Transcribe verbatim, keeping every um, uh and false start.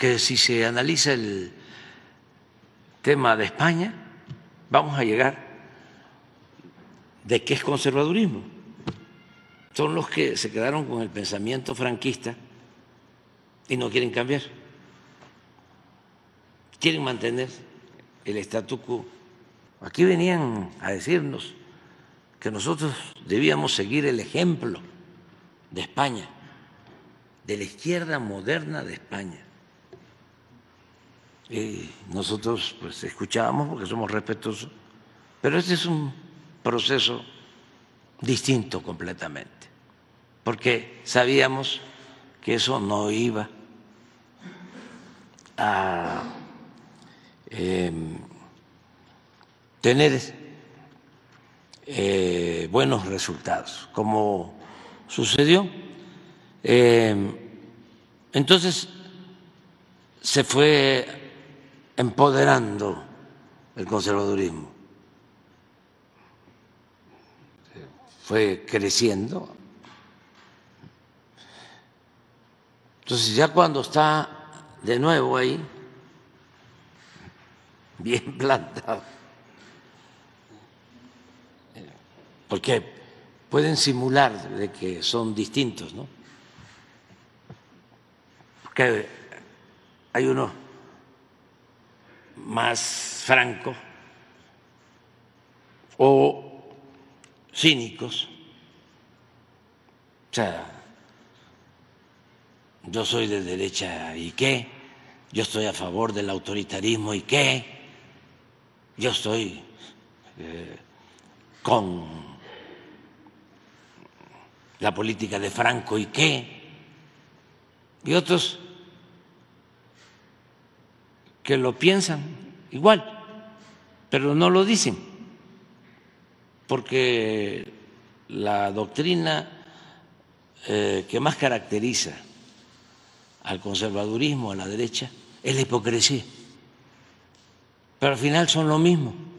Porque si se analiza el tema de España, vamos a llegar de qué es conservadurismo. Son los que se quedaron con el pensamiento franquista y no quieren cambiar. Quieren mantener el statu quo. Aquí venían a decirnos que nosotros debíamos seguir el ejemplo de España, de la izquierda moderna de España. Y nosotros pues escuchábamos porque somos respetuosos, pero este es un proceso distinto completamente, porque sabíamos que eso no iba a eh, tener eh, buenos resultados, como sucedió. Eh, entonces se fue empoderando el conservadurismo, fue creciendo. Entonces ya cuando está de nuevo ahí, bien plantado, porque pueden simular de que son distintos, ¿no? Porque hay uno más francos o cínicos. O sea, yo soy de derecha y qué, yo estoy a favor del autoritarismo y qué, yo estoy eh, con la política de Franco y qué, y otros que lo piensan igual, pero no lo dicen, porque la doctrina eh, que más caracteriza al conservadurismo, a la derecha, es la hipocresía, pero al final son lo mismo.